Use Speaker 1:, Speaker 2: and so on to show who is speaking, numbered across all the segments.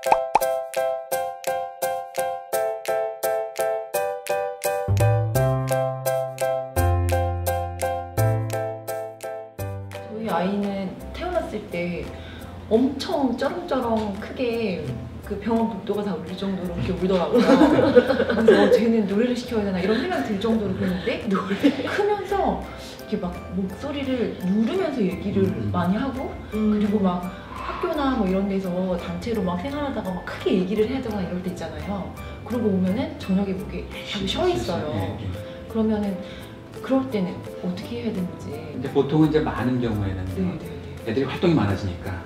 Speaker 1: 저희 아이는 태어났을 때 엄청 쩌렁쩌렁 크게 그 병원 복도가 다 울릴 정도로 그렇게 울더라고요. 그래서 쟤는 노래를 시켜야 되나 이런 생각이 들 정도로 그랬는데 크면서 이렇게 막 목소리를 누르면서 얘기를 많이 하고 그리고 막 학교나 뭐 이런 데서 단체로 막 생활하다가 막 크게 얘기를 해야 되거나 이럴 때 있잖아요. 그러고 오면은 저녁에 목에 자꾸 쉬어 있어요. 그러면은 그럴 때는 어떻게 해야 되는지.
Speaker 2: 이제 보통은 이제 많은 경우에는
Speaker 1: 네네네.
Speaker 2: 애들이 활동이 많아지니까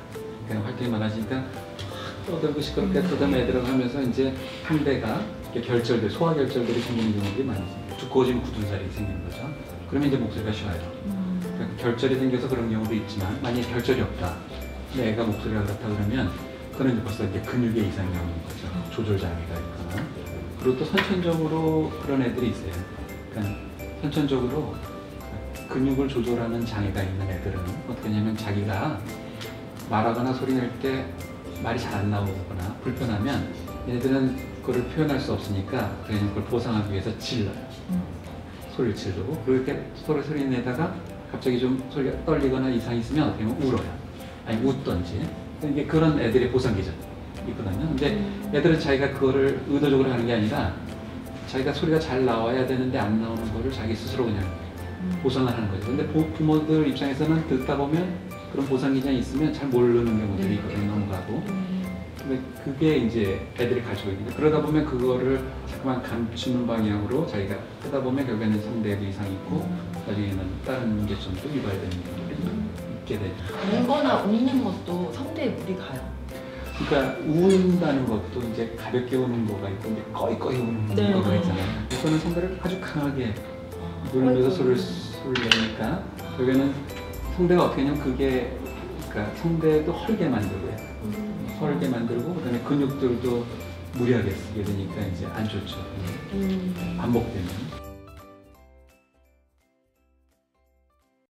Speaker 2: 떠들고 시끄럽게 떠들면 애들하고 하면서 이제 상대가 결절들, 소화결절들이 생기는 경우들이 많이 생겨요. 두꺼워지면 굳은 살이 생기는 거죠. 그러면 이제 목소리가 쉬어요. 그러니까 결절이 생겨서 그런 경우도 있지만 만약에 결절이 없다. 근데 애가 목소리가 그렇다 그러면 그건 이제 벌써 이제 근육에 이상이 오는 거죠. 조절 장애가 있거나. 그리고 또 선천적으로 그런 애들이 있어요. 그러니까 선천적으로 근육을 조절하는 장애가 있는 애들은 어떻게 하냐면 자기가 말하거나 소리 낼 때 말이 잘 안 나오거나 불편하면 얘네들은 그걸 표현할 수 없으니까 그냥 그걸 보상하기 위해서 질러요. 소리를 지르고 그리고 이렇게 소리 내다가 갑자기 좀 소리가 떨리거나 이상이 있으면 어떻게 보면 울어요. 아니 웃던지. 이게 그런 애들의 보상 기전 있거든요. 근데 애들은 자기가 그거를 의도적으로 하는 게 아니라 자기가 소리가 잘 나와야 되는데 안 나오는 거를 자기 스스로 그냥 보상을 하는 거죠. 근데 부모들 입장에서는 듣다 보면 그런 보상 기전이 있으면 잘 모르는 경우들이 있거든요. 넘어가고. 근데 그게 이제 애들이 가지고 있는데 그러다 보면 그거를 자꾸만 감추는 방향으로 자기가 하다 보면 결국에는 상대에도 이상이 있고 나중에는 다른 문제점도 유발되는 경우들이 있게 되죠.
Speaker 1: 울거나 웃는 것도 성대에 물이 가요.
Speaker 2: 그러니까 운다는 것도 이제 가볍게 우는 거가 있고 이제 꺼이꺼이 우는 거가 있잖아요. 그거는 성대를 아주 강하게 누르면서 소리를 내니까 결국에는 성대가 어떻게 하냐면 그게 그러니까 성대도 헐게 만들고요. 헐게 만들고 그다음에 근육들도 무리하게 쓰게 되니까 이제 안 좋죠. 반복되면.